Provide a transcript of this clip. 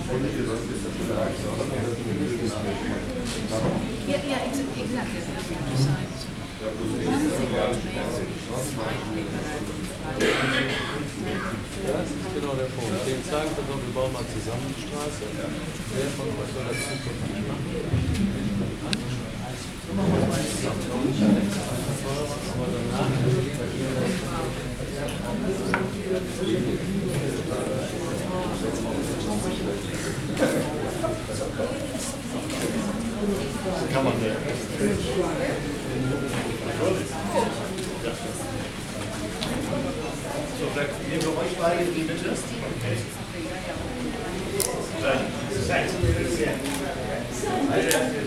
Yeah, yeah, exactly. Besides, one thing which may slightly Das ist genau der Punkt. Den sagen wir doch, wir bauen mal zusammen die Straße. Wer von euch soll das zukünftig machen? Aber danach kann man nicht. So, vielleicht nehmen wir euch beide die Mitte. Dann,